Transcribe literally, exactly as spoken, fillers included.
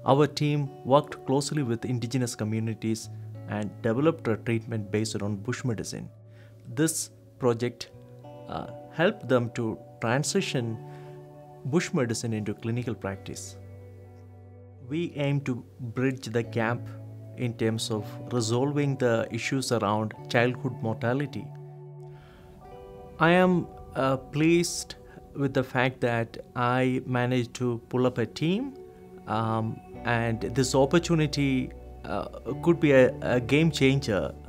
Our team worked closely with indigenous communities and developed a treatment based on bush medicine. This project uh, helped them to transition bush medicine into clinical practice. We aim to bridge the gap in terms of resolving the issues around childhood mortality. I am uh, pleased with the fact that I managed to pull up a team, um, and this opportunity uh, could be a, a game changer